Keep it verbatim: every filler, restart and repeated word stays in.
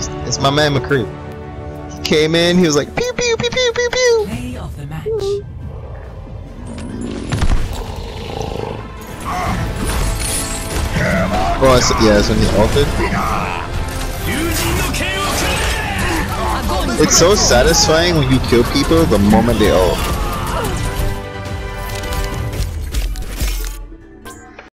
It's, it's my man McCree. He came in, he was like pew pew pew pew pew pew. Play of the match. Oh, it's, yeah, it's when he ulted. It's so satisfying when you kill people the moment they ult.